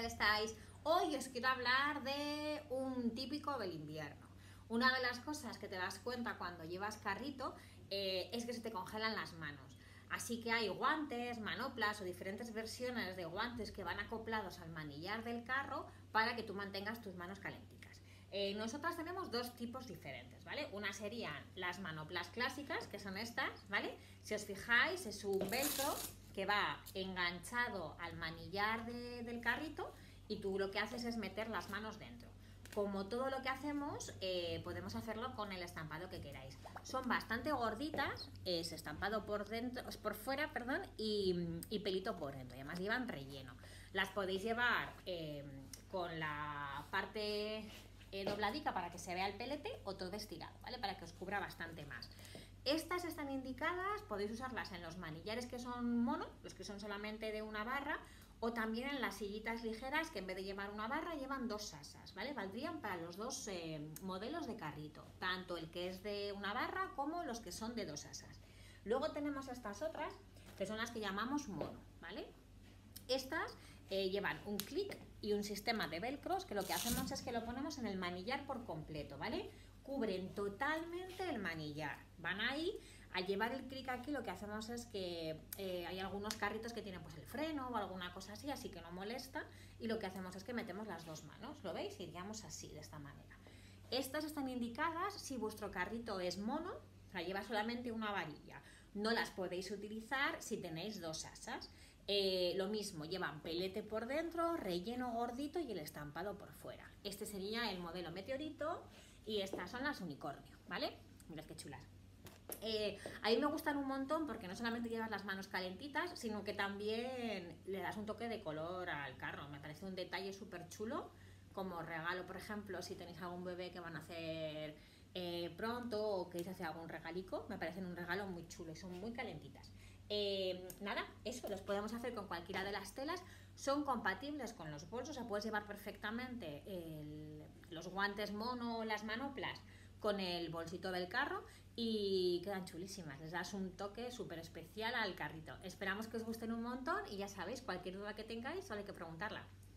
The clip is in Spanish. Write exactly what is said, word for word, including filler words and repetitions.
tal estáis? Hoy os quiero hablar de un típico del invierno. Una de las cosas que te das cuenta cuando llevas carrito eh, es que se te congelan las manos. Así que hay guantes, manoplas o diferentes versiones de guantes que van acoplados al manillar del carro para que tú mantengas tus manos calenticas. Eh, nosotras tenemos dos tipos diferentes, ¿vale? Una serían las manoplas clásicas, que son estas, ¿vale? Si os fijáis, es un velcro que va enganchado al manillar de, del carrito y tú lo que haces es meter las manos dentro. Como todo lo que hacemos, eh, podemos hacerlo con el estampado que queráis. Son bastante gorditas, es estampado por dentro, por fuera, perdón, y, y pelito por dentro. Y además llevan relleno. Las podéis llevar eh, con la parte eh, dobladica para que se vea el pelete o todo estirado, ¿vale? Para que os cubra bastante más. Estas están indicadas, podéis usarlas en los manillares que son mono, los que son solamente de una barra, o también en las sillitas ligeras que en vez de llevar una barra llevan dos asas, ¿vale? Valdrían para los dos eh, modelos de carrito, tanto el que es de una barra como los que son de dos asas. Luego tenemos estas otras, que son las que llamamos mono, ¿vale? Estas eh, llevan un clic y un sistema de velcros que lo que hacemos es que lo ponemos en el manillar por completo, ¿vale? Cubren totalmente el manillar. Van ahí, al llevar el clic aquí lo que hacemos es que eh, hay algunos carritos que tienen pues el freno o alguna cosa así, así que no molesta, y lo que hacemos es que metemos las dos manos, ¿lo veis? Iríamos así, de esta manera. Estas están indicadas si vuestro carrito es mono, o sea, lleva solamente una varilla. No las podéis utilizar si tenéis dos asas. Eh, lo mismo, llevan pelete por dentro, relleno gordito y el estampado por fuera. Este sería el modelo meteorito y estas son las unicornio, ¿vale? Mirad qué chulas. Eh, a mí me gustan un montón porque no solamente llevas las manos calentitas, sino que también le das un toque de color al carro. Me parece un detalle súper chulo, como regalo, por ejemplo, si tenéis algún bebé que van a hacer eh, pronto o queréis hacer algún regalico, me parecen un regalo muy chulo y son muy calentitas. Eh, nada, eso, los podemos hacer con cualquiera de las telas, son compatibles con los bolsos, o sea, puedes llevar perfectamente el, los guantes mono o las manoplas con el bolsito del carro y quedan chulísimas, les das un toque súper especial al carrito. Esperamos que os gusten un montón y ya sabéis, cualquier duda que tengáis solo hay que preguntarla.